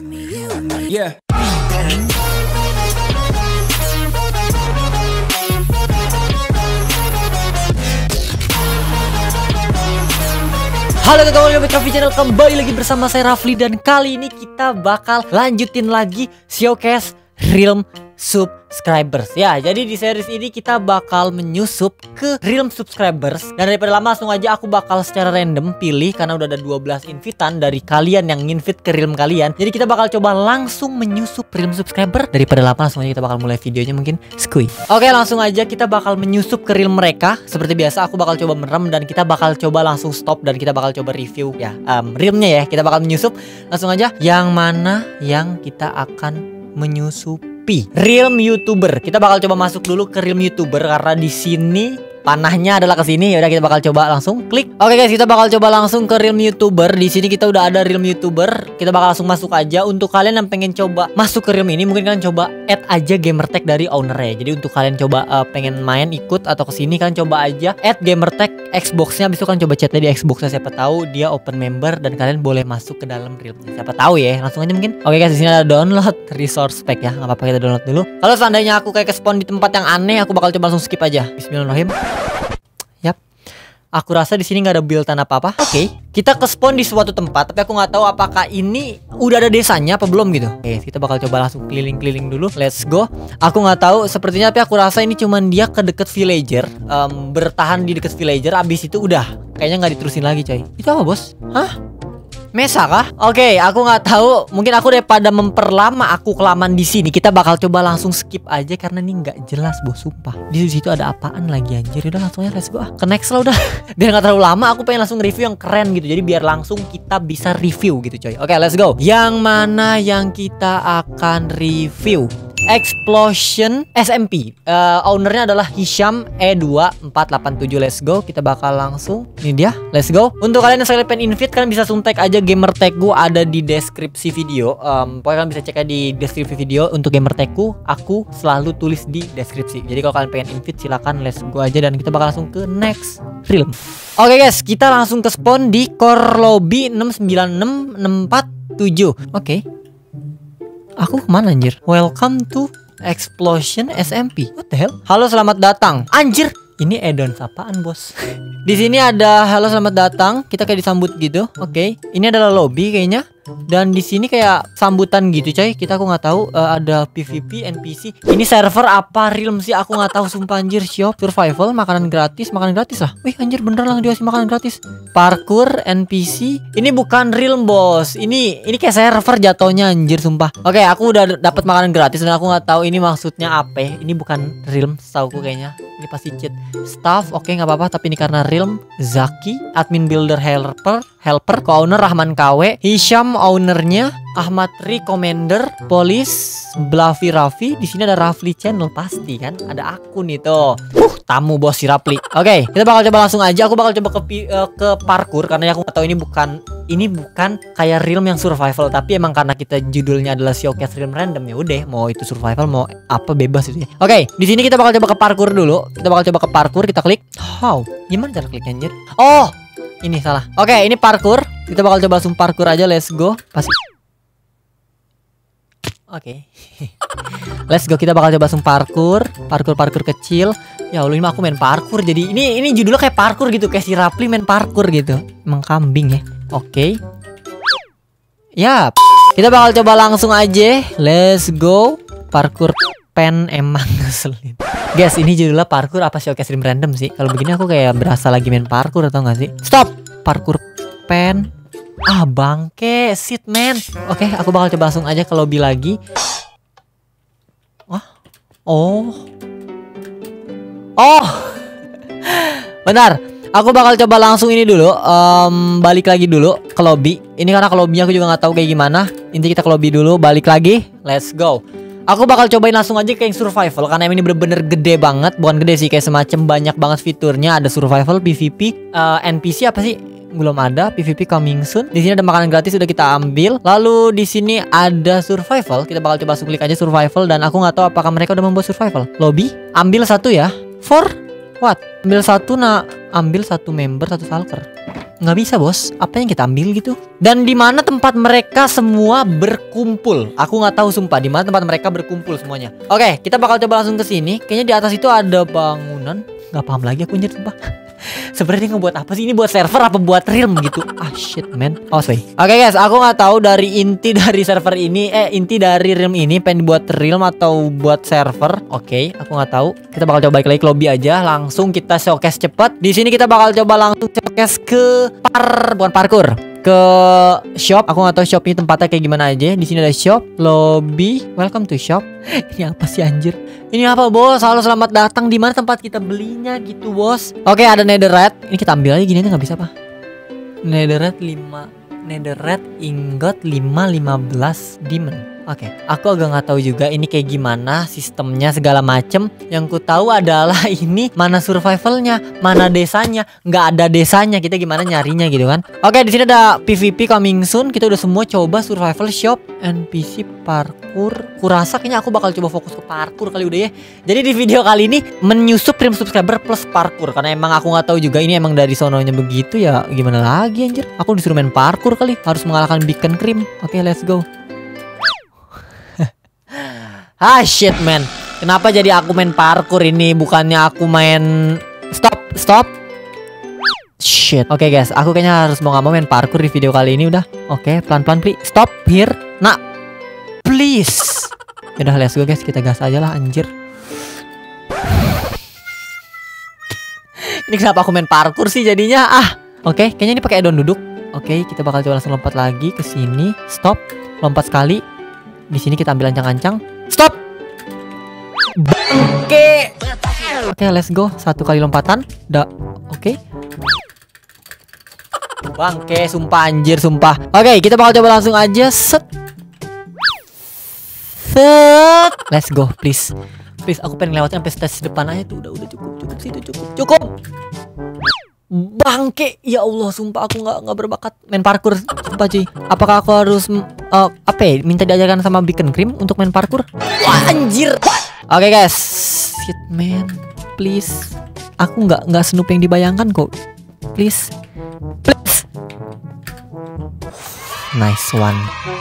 Yeah. Halo teman-teman, Rafli Channel, kembali lagi bersama saya Rafli. Dan kali ini kita bakal lanjutin lagi showcase Realm Subscribers. Ya, jadi di series ini kita bakal menyusup ke Realm Subscribers. Dan daripada lama, langsung aja aku bakal secara random pilih, karena udah ada 12 invitan dari kalian yang nginvite ke Realm kalian. Jadi kita bakal coba langsung menyusup Realm Subscriber. Daripada lama, langsung aja kita bakal mulai videonya mungkin. Skuy. Oke, langsung aja kita bakal menyusup ke Realm mereka. Seperti biasa aku bakal coba merem dan kita bakal coba langsung stop dan kita bakal coba review ya Realmnya ya. Kita bakal menyusup. Langsung aja, yang mana yang kita akan menyusupi? Realm YouTuber. Kita bakal coba masuk dulu ke Realm YouTuber karena di sini panahnya adalah ke sini. Ya udah, kita bakal coba langsung klik. Oke guys, kita bakal coba langsung ke Realm YouTuber. Di sini kita udah ada Realm YouTuber. Kita bakal langsung masuk aja. Untuk kalian yang pengen coba masuk ke Realm ini, mungkin kalian coba add aja gamertag dari ownernya. Jadi untuk kalian coba pengen main ikut atau kesini, kalian coba aja add gamertag Xboxnya. Habis itu kan coba chatnya di Xboxnya, siapa tahu dia open member dan kalian boleh masuk ke dalam Realmnya. Siapa tahu ya. Langsung aja mungkin. Oke guys, di sini ada download resource pack ya. Nggak apa-apa, kita download dulu. Kalau seandainya aku kayak kespawn di tempat yang aneh, aku bakal coba langsung skip aja. Bismillahirrahmanirrahim. Yap. Aku rasa di sini nggak ada build-an apa-apa. Oke, kita ke spawn di suatu tempat, tapi aku nggak tahu apakah ini udah ada desanya apa belum gitu. Oke, kita bakal coba langsung keliling-keliling dulu. Let's go. Aku nggak tahu sepertinya, tapi aku rasa ini cuman dia ke deket villager, bertahan di deket villager. Abis itu udah, kayaknya nggak diterusin lagi coy. Itu apa bos? Hah? Mesa kah? Oke, aku nggak tahu. Mungkin aku daripada memperlama aku kelamaan di sini, kita bakal coba langsung skip aja karena ini nggak jelas bos, sumpah. Di situ ada apaan lagi anjir? Udah langsung aja let's go. Ke next lah udah. Biar nggak terlalu lama, aku pengen langsung review yang keren gitu. Jadi biar langsung kita bisa review gitu coy. Oke, let's go. Yang mana yang kita akan review? Explosion SMP. Ownernya adalah Hisham E2487. Let's go. Kita bakal langsung. Ini dia. Let's go. Untuk kalian yang sekali pengen invite, kalian bisa suntek aja gamertagku, ada di deskripsi video. Pokoknya kalian bisa cek aja di deskripsi video untuk gamertagku. Aku selalu tulis di deskripsi. Jadi kalau kalian pengen invite, silakan let's go aja dan kita bakal langsung ke next Realm. Oke guys, kita langsung ke spawn di core lobby 696647. Oke. Aku kemana anjir? Welcome to Explosion SMP. What the hell? Halo, selamat datang. Anjir, ini add-on apaan bos? Di sini ada halo selamat datang. Kita kayak disambut gitu. Oke. Ini adalah lobby kayaknya. Dan di sini kayak sambutan gitu coy. Aku nggak tahu ada PVP, NPC. Ini server apa Realm sih? Aku nggak tahu sumpah anjir. Shop, survival, makanan gratis lah. Wih anjir, bener lah dikasih makanan gratis. Parkour, NPC. Ini bukan Realm bos. Ini kayak server jatuhnya anjir sumpah. Oke, aku udah dapat makanan gratis dan aku nggak tahu ini maksudnya apa. Ini bukan Realm, setauku kayaknya. Ini pasti cheat. Staff, oke nggak apa-apa. Tapi ini karena Realm. Zaki, admin builder helper, co-owner Rahman KW, Hisham ownernya, Ahmad Ri Commander, Polis, Blavi Raffi. Di sini ada Rafli Channel pasti kan, ada akun itu. Tamu bos si Rafli. Oke, kita bakal coba langsung aja. Aku bakal coba ke parkour karena aku nggak tahu ini bukan kayak Realm yang survival, tapi emang karena kita judulnya adalah showcase Realm random ya udah, mau itu survival mau apa bebas itu ya. Oke, di sini kita bakal coba ke parkour dulu. Kita bakal coba ke parkour, kita klik. How? Gimana cara klik anjir? Oh, ini salah. Oke, ini parkour. Kita bakal coba langsung parkour aja. Let's go. Pasti. Oke. Let's go. Kita bakal coba langsung parkour kecil. Ya Allah, ini aku main parkour. Jadi ini judulnya kayak parkour gitu, kayak si Rafli main parkour gitu. Emang kambing ya. Oke. Ya, kita bakal coba langsung aja. Let's go. Parkour pen emang ngeselin. Guys, ini judulnya parkour apa showcase Realm random sih? Kalau begini aku kayak berasa lagi main parkour atau enggak sih? Stop. Parkour pen. Ah, bangke, shit man. Oke, aku bakal coba langsung aja ke lobby lagi. Wah. Oh. Bentar. Aku bakal coba langsung ini dulu, balik lagi dulu ke lobby. Ini karena ke lobbynya aku juga nggak tahu kayak gimana. Inti kita ke lobby dulu, balik lagi. Let's go. Aku bakal cobain langsung aja ke yang survival karena ini bener-bener gede banget. Bukan gede sih, kayak semacam banyak banget fiturnya. Ada survival, PVP, NPC apa sih? Belum ada. PVP coming soon. Di sini ada makanan gratis sudah kita ambil. Lalu di sini ada survival. Kita bakal coba klik aja survival dan aku nggak tahu apakah mereka udah membuat survival. Lobby, ambil satu ya. For what? Ambil satu member, satu salker. nggak bisa bos. Apa yang kita ambil gitu? Dan di mana tempat mereka semua berkumpul? Aku nggak tahu sumpah di mana tempat mereka berkumpul semuanya. Oke, kita bakal coba langsung ke sini. Kayaknya di atas itu ada bangunan. Nggak paham lagi aku anjir sumpah. Sebenarnya ngebuat apa sih ini, buat server apa buat realm gitu? Ah shit man. Oh sorry. Oke guys, aku nggak tahu dari inti dari server ini, inti dari realm ini pengen buat realm atau buat server. Oke, aku nggak tahu. Kita bakal coba balik lagi ke lobby aja. Langsung kita showcase cepet. Di sini kita bakal coba langsung showcase ke bukan parkur. Ke shop. Aku nggak tahu shop ini tempatnya kayak gimana aja. Di sini ada shop, lobby, welcome to shop. Ini apa sih anjir? Ini apa bos? Halo selamat datang. Di mana tempat kita belinya gitu bos? Oke, ada netherite. Ini kita ambil aja gini aja nggak bisa apa? Netherite 5, netherite ingot 15 diamond. Oke, aku agak nggak tahu juga ini kayak gimana sistemnya segala macem. Yang ku tahu adalah ini mana survivalnya, mana desanya. Nggak ada desanya, kita gimana nyarinya gitu kan? Oke, di sini ada PVP coming soon. Kita udah semua coba survival shop, NPC, parkour. Kurasa kayaknya aku bakal coba fokus ke parkour kali udah ya. Jadi di video kali ini menyusup prim subscriber plus parkour karena emang aku nggak tahu juga ini emang dari sononya begitu ya. Gimana lagi anjir? Aku disuruh main parkour kali, harus mengalahkan Beacon Cream. Oke, let's go. Ah shit man, kenapa jadi aku main parkour ini, bukannya aku main stop. Shit. Oke guys, aku kayaknya harus mau nggak mau main parkour di video kali ini udah. Oke, pelan-pelan please. Stop here. Nah, please. Udah let's go guys, kita gas aja lah anjir. Ini kenapa aku main parkour sih jadinya? Oke, kayaknya ini pakai add-on duduk. Oke, kita bakal coba langsung lompat lagi ke sini. Stop. Lompat sekali. Di sini kita ambil ancang-ancang. Stop. Bangke. Oke, let's go. 1 kali lompatan. Oke. Bangke, sumpah anjir, sumpah. Oke, kita bakal coba langsung aja. Set. Let's go, please. Please, aku pengen lewatin sampai stage depan aja tuh. Udah cukup sih itu cukup. Bangke, ya Allah, sumpah aku nggak berbakat main parkour, sumpah cuy. Apakah aku harus minta diajarkan sama Beacon Cream untuk main parkour? Wah anjir. Oke guys, shit man, please. Aku nggak senoop yang dibayangkan kok, please. Nice one.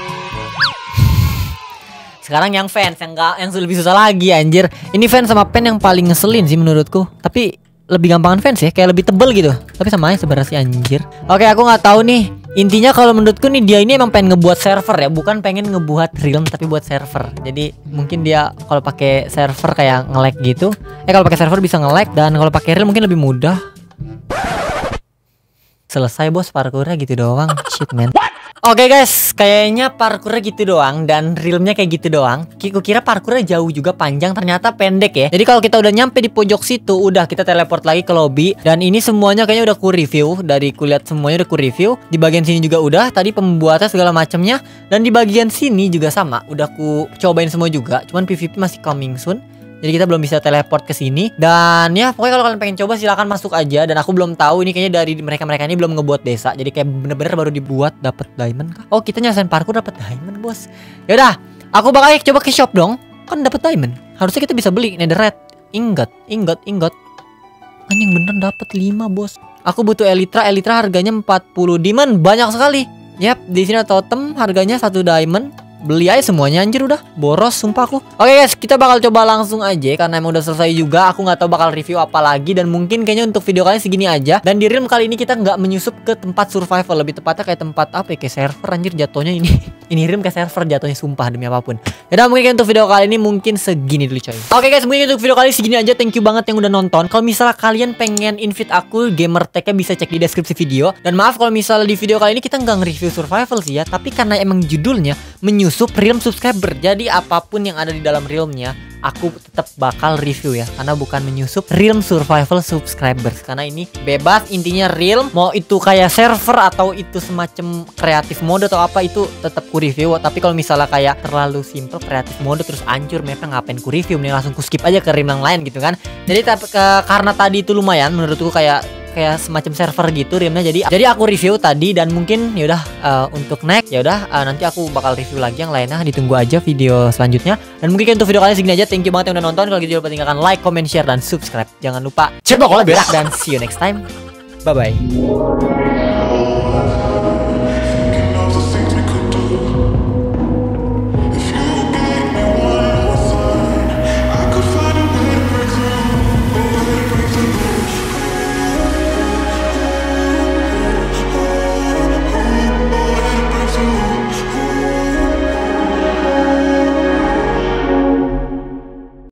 Sekarang yang fans yang lebih susah lagi anjir. Ini fans sama pen yang paling ngeselin sih menurutku. Tapi lebih gampangan fans ya, kayak lebih tebel gitu. Tapi sama aja sebenarnya sih anjir. Oke, aku nggak tahu nih. Intinya kalau menurutku nih dia ini emang pengen ngebuat server ya, bukan pengen ngebuat realm tapi buat server. Jadi mungkin dia kalau pakai server kayak nge-lag gitu. Kalau pakai server bisa nge-lag dan kalau pakai realm mungkin lebih mudah. Selesai bos parkournya gitu doang. Shit man. Oke guys, kayaknya parkournya gitu doang dan realmnya kayak gitu doang. Aku kira parkournya jauh juga panjang, ternyata pendek ya. Jadi kalau kita udah nyampe di pojok situ, udah kita teleport lagi ke lobby. Dan ini semuanya kayaknya udah ku review. Dari kulihat semuanya udah ku review. Di bagian sini juga udah, tadi pembuatan segala macamnya. Dan di bagian sini juga sama, udah ku cobain semua juga. Cuman PVP masih coming soon. Jadi kita belum bisa teleport ke sini. Dan ya pokoknya kalau kalian pengen coba silahkan masuk aja. Dan aku belum tahu ini kayaknya dari mereka ini belum ngebuat desa. Jadi kayak bener-bener baru dibuat dapat diamond kah? Oh, kita nyelesain parkour dapat diamond, bos. Yaudah, aku bakal coba ke shop dong. Kan dapat diamond. Harusnya kita bisa beli netherite, ingot. Anjing bener dapat 5, bos. Aku butuh elytra harganya 40 diamond, banyak sekali. Yap, di sini ada totem harganya 1 diamond. Beli aja semuanya anjir, udah boros sumpah aku. Oke guys, kita bakal coba langsung aja karena emang udah selesai juga. Aku nggak tahu bakal review apa lagi dan mungkin kayaknya untuk video kalian segini aja. Dan di realm kali ini kita nggak menyusup ke tempat survival, lebih tepatnya kayak tempat apa ya, kayak server anjir jatuhnya ini. Ini realm kayak server jatuhnya sumpah demi apapun. Yaudah mungkin untuk video kali ini mungkin segini dulu coy. Oke guys, mungkin untuk video kali ini segini aja. Thank you banget yang udah nonton. Kalau misalnya kalian pengen invite aku, gamer tag-nya bisa cek di deskripsi video. Dan maaf kalau misalnya di video kali ini kita nggak nge-review survival sih ya, tapi karena emang judulnya menyusup realm subscriber, jadi apapun yang ada di dalam realmnya aku tetap bakal review ya, karena bukan menyusup realm survival subscribers. Karena ini bebas, intinya realm, mau itu kayak server atau itu semacam kreatif mode atau apa, itu tetap ku review. Tapi kalau misalnya kayak terlalu simple kreatif mode terus hancur mapnya, ngapain ku review, mending langsung ku skip aja ke realm yang lain gitu kan. Jadi karena tadi itu lumayan menurutku kayak semacam server gitu realmnya, jadi aku review tadi. Dan mungkin yaudah untuk next yaudah nanti aku bakal review lagi yang lainnya, ditunggu aja video selanjutnya. Dan mungkin untuk video kali segini aja. Thank you banget yang udah nonton. Kalau gitu jangan lupa tinggalkan like, comment, share, dan subscribe. Jangan lupa cek bokolnya berak. Dan see you next time. Bye bye.